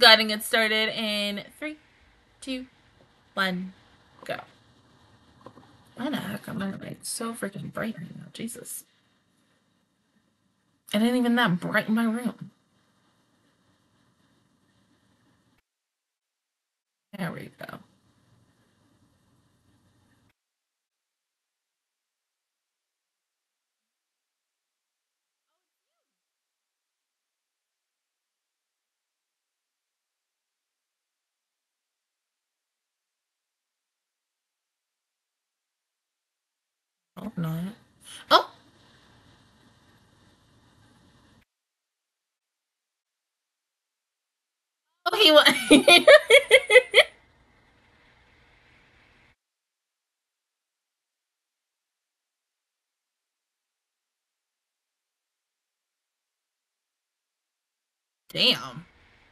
go ahead and get started in 3, 2, 1, go. Why the heck am I like so freaking bright right now? Jesus. It ain't even that bright in my room. There we go. Oh, not. Oh! Oh, he was. Damn.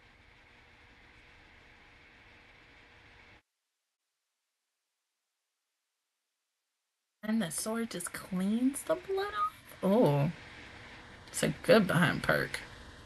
And the sword just cleans the blood off? Oh. It's a good behind perk.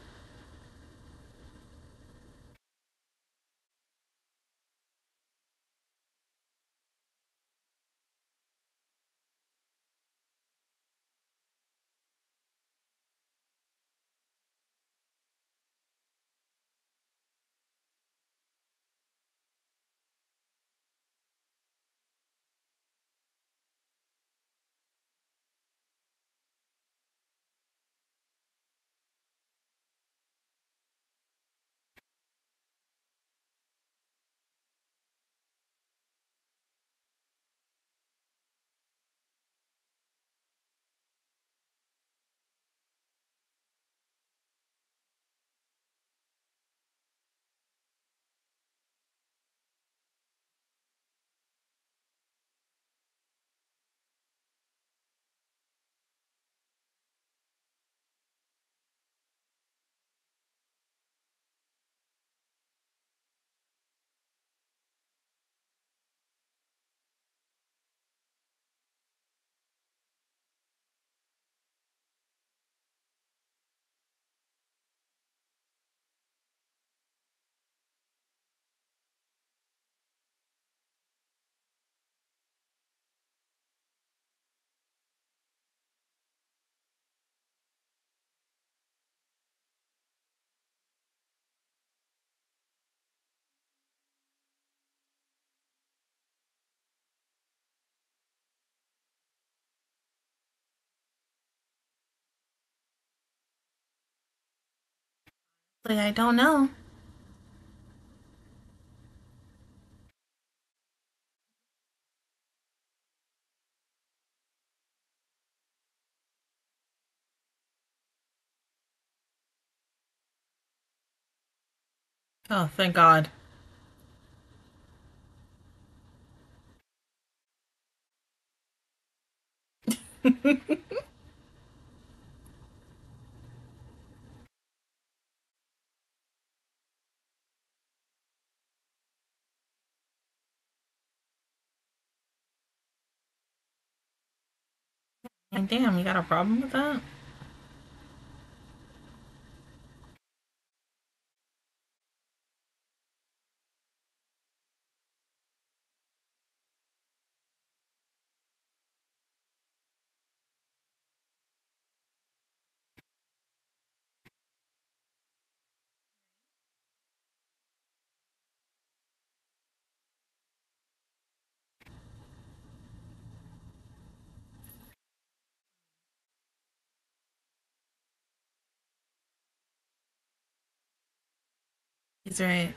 I don't know. Oh, thank God. Damn, you got a problem with that? He's right.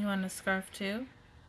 You want a scarf too?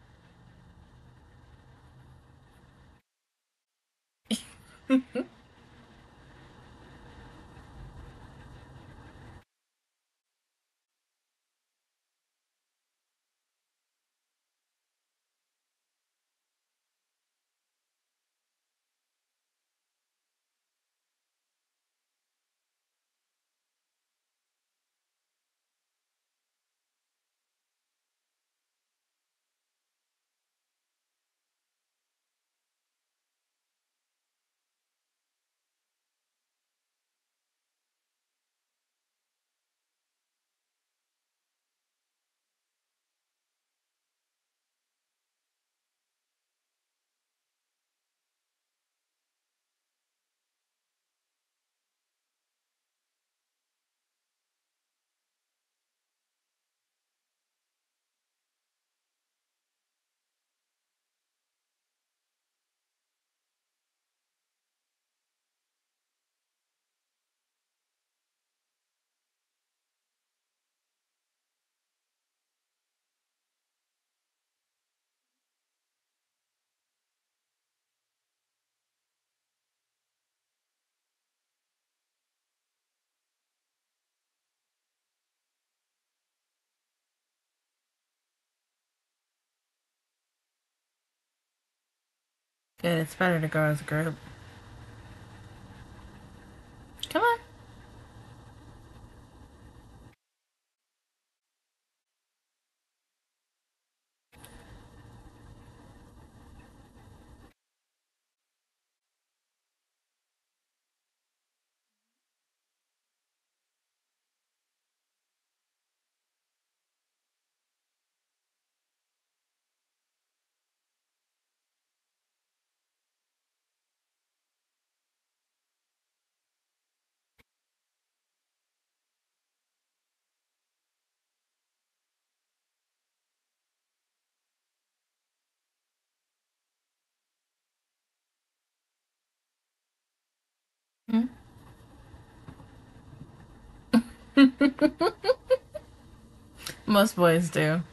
Good, it's better to go as a group. Come on. Hmm? Most boys do.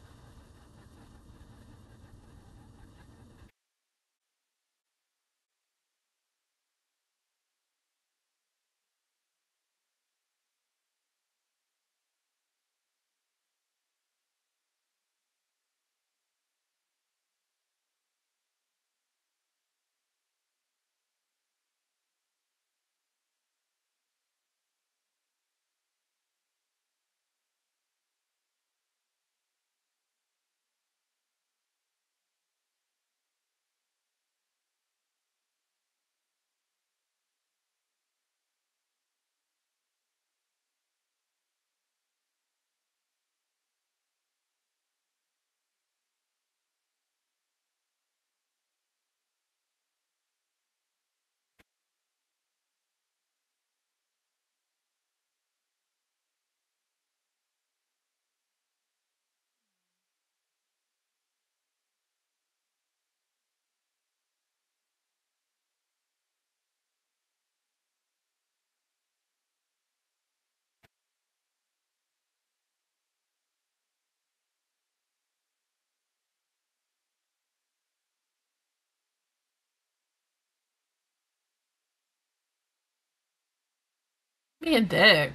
Be a dick.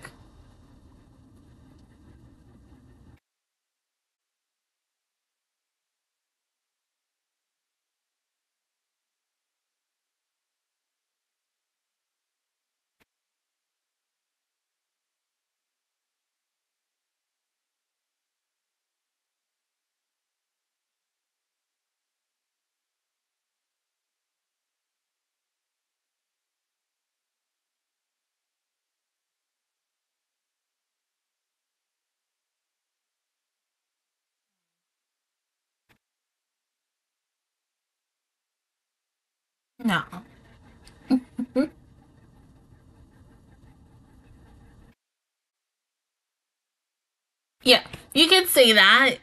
No. Yeah, you can say that.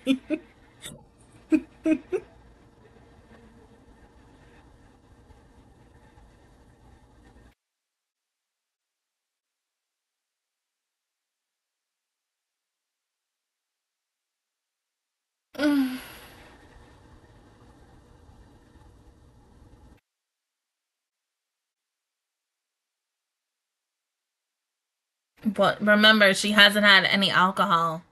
But remember, she hasn't had any alcohol.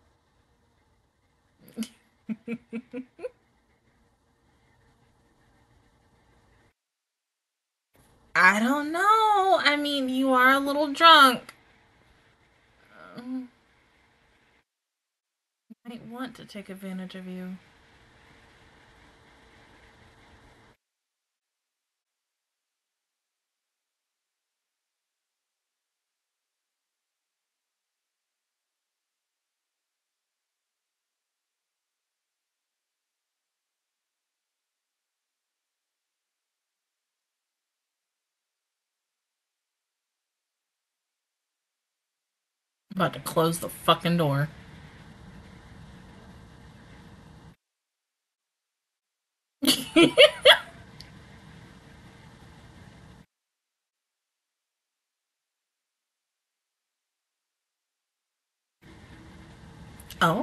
I don't know. I mean, you are a little drunk. I might want to take advantage of you. I'm about to close the fucking door. Oh.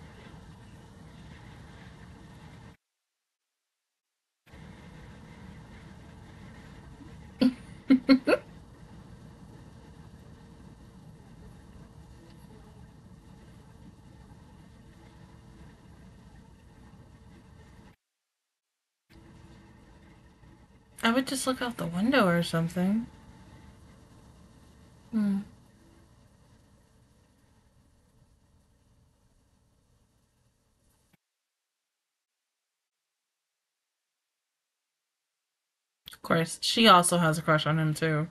I would just look out the window or something. Hmm. Of course, she also has a crush on him too.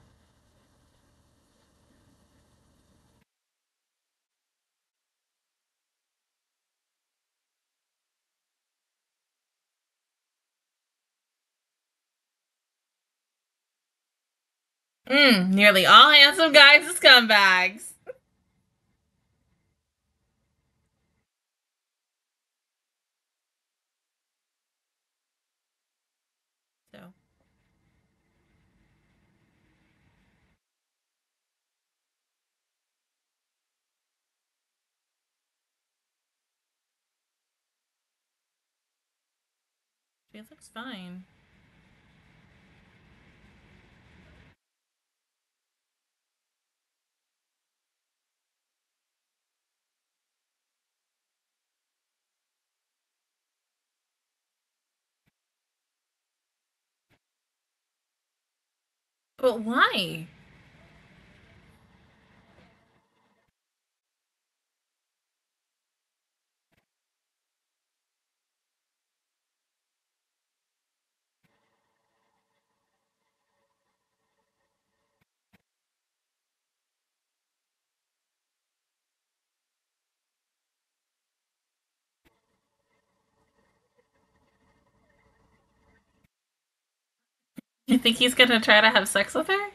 Nearly all handsome guys are scumbags. So, she looks fine. But why? You think he's gonna try to have sex with her?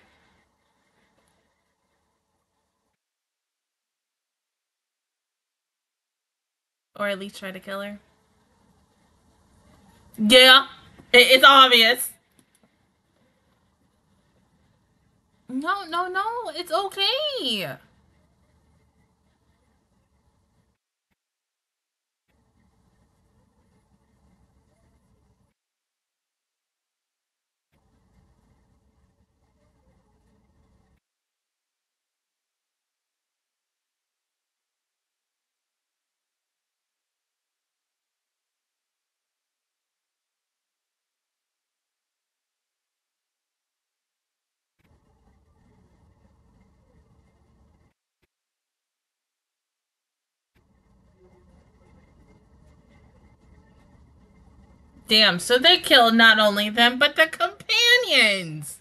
Or at least try to kill her? Yeah, it's obvious. No, no, no, it's okay. Damn, so they killed not only them, but the companions.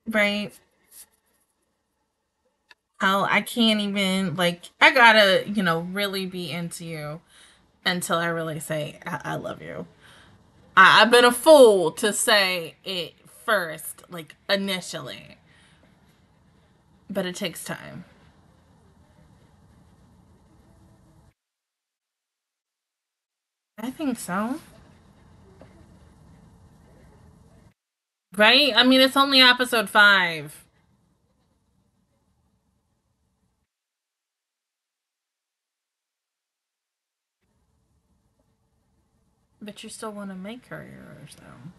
Right? How I can't even, like, I gotta, really be into you until I really say, I love you. I've been a fool to say it first, like, initially, but it takes time. I think so. Right? I mean, it's only episode 5. But you still want to make her yours, though.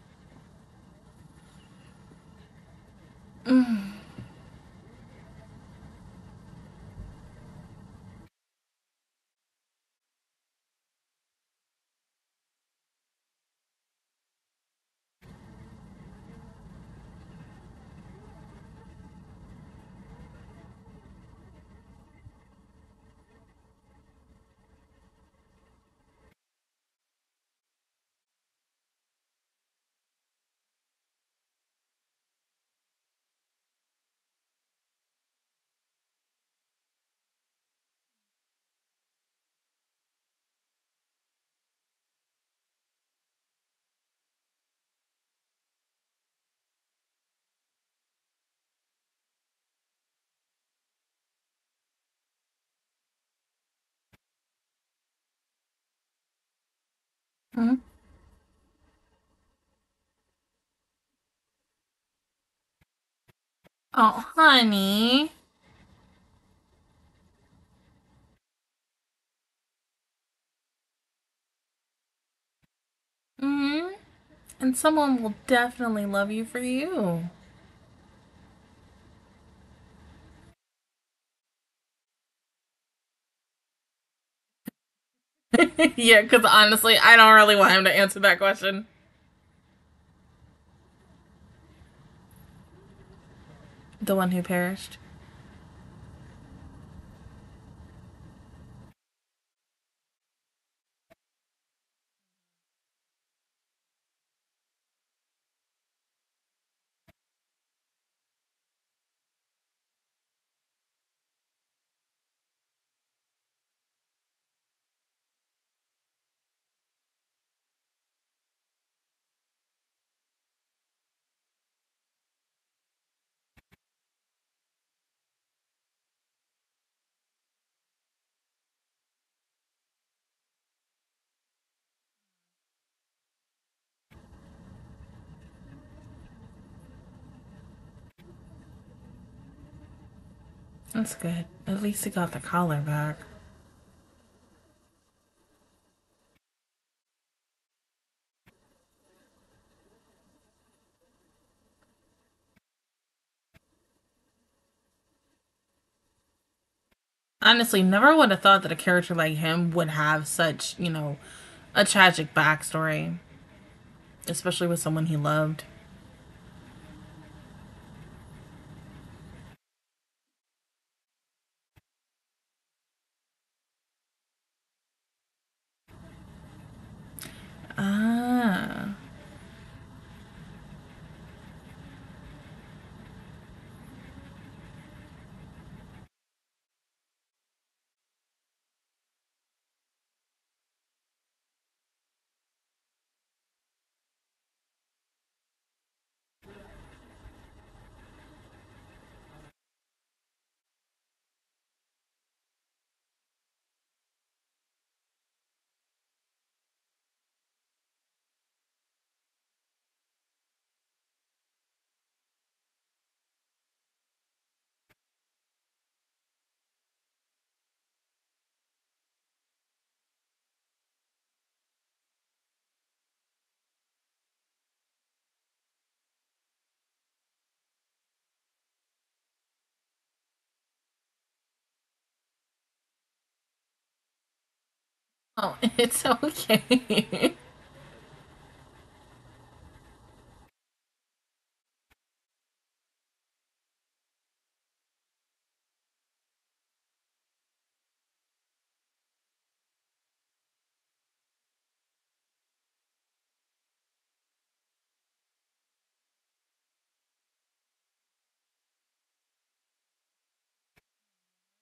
Mhm. Oh, honey. Hmm. And someone will definitely love you for you. Yeah, because honestly, I don't really want him to answer that question. The one who perished. That's good. At least he got the collar back. Honestly, never would have thought that a character like him would have such, a tragic backstory, especially with someone he loved. Ah. Oh, it's okay.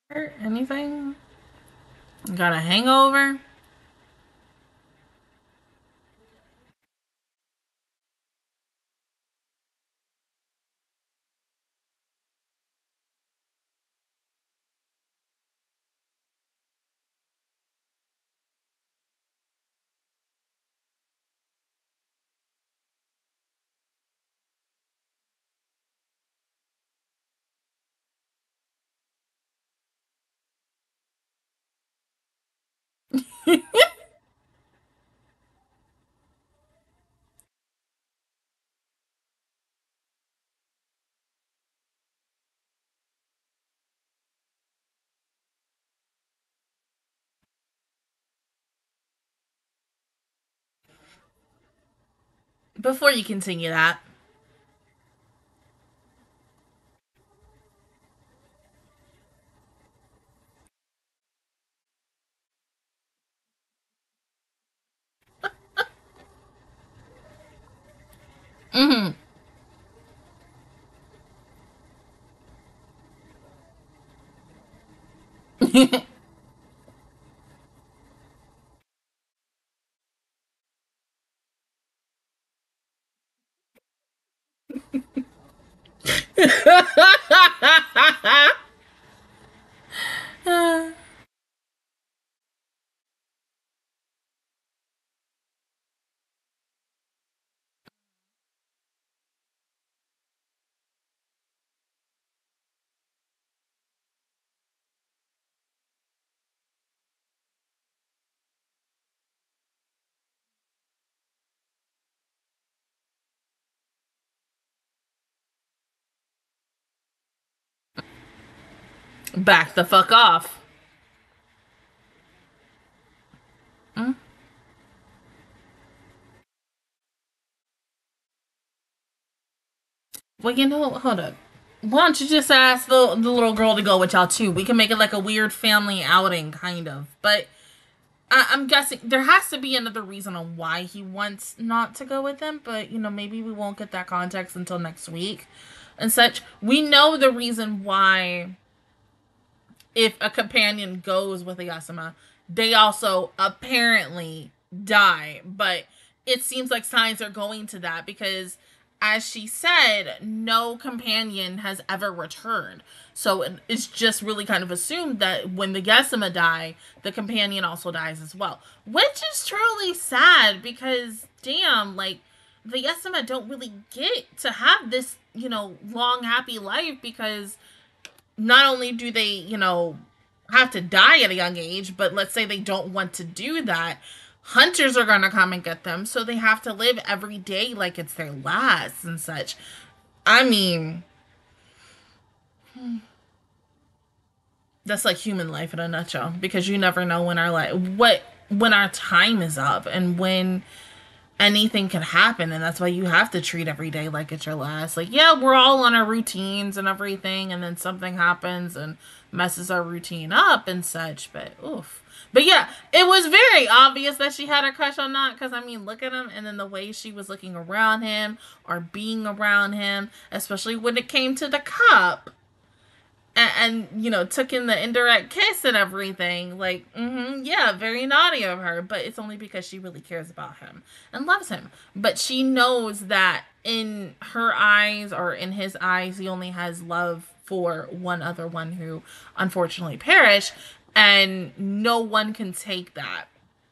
Anything? Got a hangover? Before you continue that. Mm-hmm. Back the fuck off. Mm. Well, hold up. Why don't you just ask the little girl to go with y'all too? We can make it like a weird family outing, kind of. But I'm guessing there has to be another reason on why he wants not to go with them. But maybe we won't get that context until next week and such. We know the reason why if a companion goes with a Yasuma, they also apparently die. But it seems like signs are going to that because, as she said, no companion has ever returned. So it's just really kind of assumed that when the Yasuma die, the companion also dies as well. Which is truly sad because, damn, like, the Yasuma don't really get to have this, long, happy life because not only do they, have to die at a young age, but let's say they don't want to do that, hunters are going to come and get them, so they have to live every day like it's their last and such. I mean, that's like human life in a nutshell because you never know when when our time is up and when anything can happen, and that's why you have to treat every day like it's your last. Like, yeah, we're all on our routines and everything, and then something happens and messes our routine up and such, but oof. But yeah, it was very obvious that she had a crush on Not, because I mean, look at him, and then the way she was looking around him or being around him, especially when it came to the cup, and took in the indirect kiss and everything. Like, yeah, very naughty of her, but it's only because she really cares about him and loves him. But she knows that in her eyes or in his eyes, he only has love for one other one who unfortunately perished, and no one can take that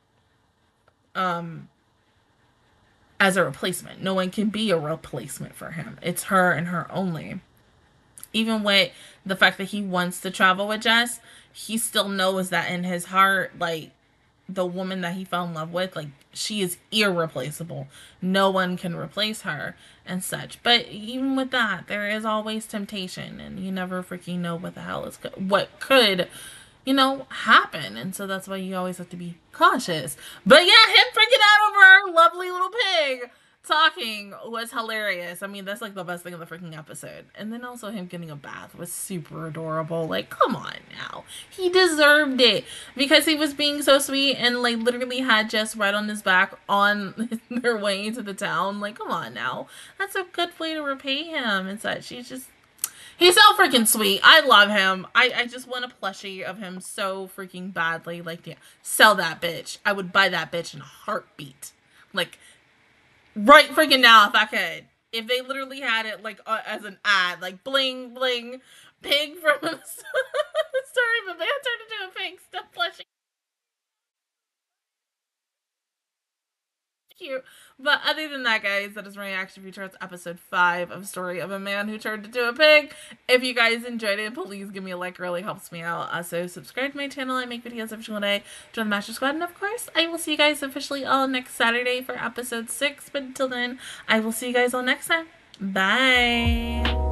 um as a replacement. No one can be a replacement for him. It's her and her only. Even with the fact that he wants to travel with Jess, he still knows that in his heart, like, the woman that he fell in love with, like, she is irreplaceable. No one can replace her and such. But even with that, there is always temptation, and you never freaking know what the hell is what could, happen. And so that's why you always have to be cautious. But yeah, him freaking out over our lovely little pig talking was hilarious. I mean, that's like the best thing of the freaking episode. And then also him getting a bath was super adorable. Like, come on now. He deserved it because he was being so sweet and like literally had Jess right on his back on their way to the town. Like, come on now. That's a good way to repay him and such. He's so freaking sweet. I love him. I just want a plushie of him so freaking badly. Like, yeah, sell that bitch. I would buy that bitch in a heartbeat. Like, right freaking now if I could. If they literally had it, like, as an ad. Like, bling, bling, pig from the story of a man turned into a pig. Still plushie. Cute. But other than that, guys, that is my reaction feature. It's episode 5 of Story of a Man Who Turned into a Pig. If you guys enjoyed it, please give me a like. It really helps me out. Also, subscribe to my channel. I make videos every single day. Join the Master Squad. And of course, I will see you guys officially all next Saturday for episode 6. But until then, I will see you guys all next time. Bye.